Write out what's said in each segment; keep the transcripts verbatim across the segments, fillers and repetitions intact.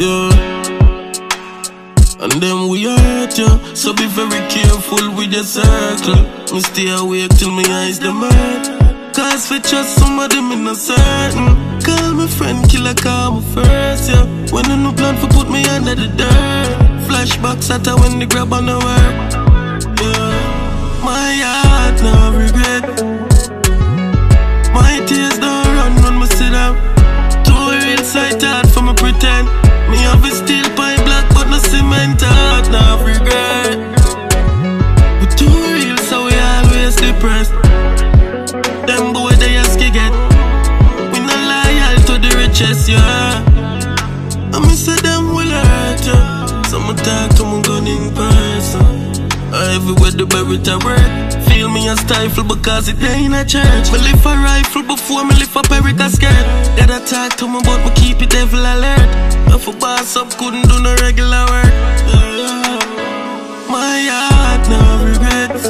yeah. And then we hurt you, so be very careful with your circle. Me stay awake till my eyes them hurt, cause for trust somebody me not certain. Call my friend killer, call me first, yeah. When a new plan for put me under the dirt. Flashbacks at her when they grab on the work, yeah. My heart no regret, my tears don't run when me sit down. Too real sight hard for me pretend. Me have a steel pipe black but no cement heart, no regret. We too real so we always depressed. Them boy they ask you get, we not loyal to the richest, yeah. I me say them will hurt you, so me talk to me gun in person. Everywhere the buried a work, feel me a stifle because it ain't a church. Me lift a rifle before me lift a perica skirt. That I talk to me but me keep it devil alert. If a boss up couldn't do no regular work, yeah. My heart no regrets,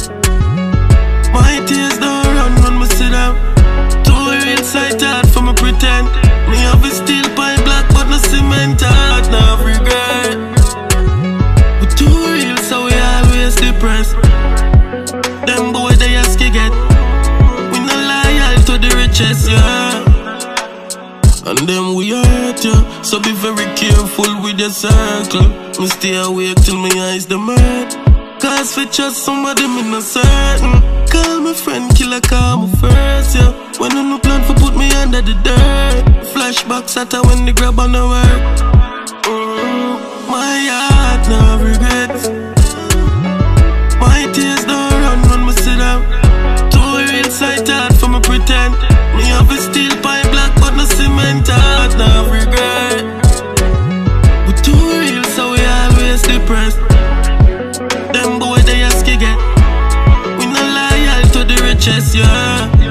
my tears don't run when me sit down. Too real sight hard for me pretend. Me have a steel pipe black but no cement heart, no regret. We too real so we always depressed. Them boy they ask you get, we not loyal to the richest, yeah. And then we hurt you, so be very careful with your circle. Me stay awake till my eyes them hurt, cause for trust somebody me not certain. Call my friend killer, call me first, yeah. When a new plan for put me under the dirt. Flashbacks at her when they grab on the work, mm. My heart no regrets, my tears don't run when me sit down. Too real sight hard for me pretend. Me have a steel pipe black but no cement heart, no regret. We too real so we always depressed. Them boy they ask you get, we not loyal to the richest, yeah.